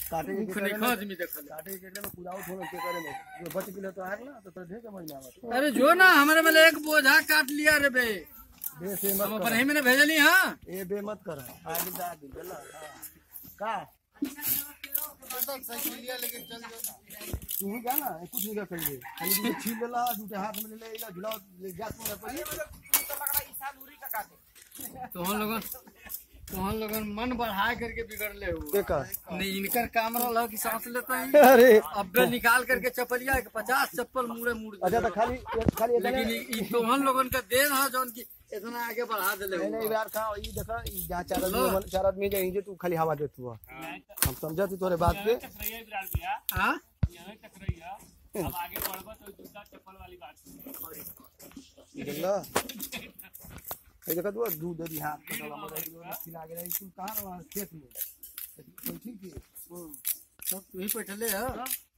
काटे मुख नहीं खोज में देखल काटे के में कुदाओ थोड़ा के करे में बच गेले तो आर ना तो ढेर समझ में आवत। अरे जो ना हमारे में एक बोझा काट लिया रे बे बे से हम मत अपन ही में भेजली हां ए बे मत कर आगे दा दी चला का साइकिलिया लेके चल जाओ तू ही जा ना कुछ नहीं कर दे खाली तू छील लेला दूटे हाथ में ले ले इला झुला ले गैस में पड़ी तो लगड़ा ईसा दूरी का काटे तो हम लोगन मन बढ़ा करके बिगड़ले हो देखा नहीं इनकर काम रहा कि सांस लेता है अरे अब्बे निकाल करके चपलिया 50 चप्पल मुड़े मुड़ अच्छा तो खाली लेकिन ई तो हम लोगन का देन है जौन की इतना आगे बढ़ा देले नहीं यार का ई देखा ई जा चार आदमी जे तू खाली हवा दे तू हम समझा तू तोरे बात पे हां यही टकराइया अब आगे बढ़बा तो जूता चप्पल वाली बात देखला ए देखा तू दूध दे हाथ डाला मरे खिला के रही तू कहां खेत में ठीक है सब तू ही बैठले है